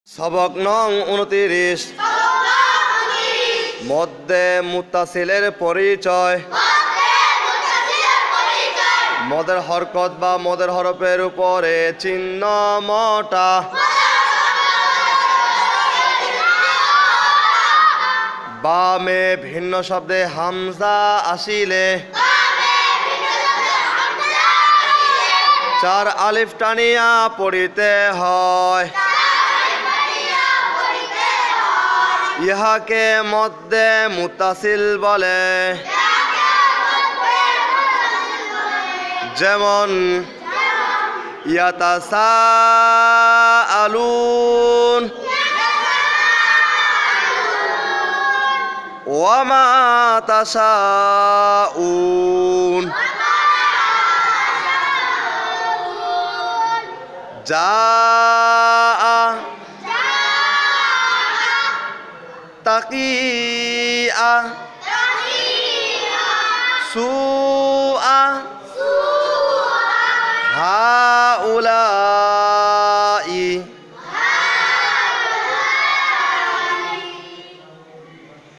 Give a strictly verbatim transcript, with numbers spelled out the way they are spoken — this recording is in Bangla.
সবক নং উনত্রিশ। মধ্যে মুত্তাসিলের পরিচয়। মদের হরকত বা মদের হরফের উপরে চিহ্ন মোটা। বামে ভিন্ন শব্দে হামজা আসিলে চার আলিফ টানিয়া পড়িতে হয়। ইহাকে মধ্যে মুত্তাসিল বলে। যেমন ইয়াতাসাআলুন ওয়া মা তাশাউন। জাআ তাকিআ সুআ হাউলা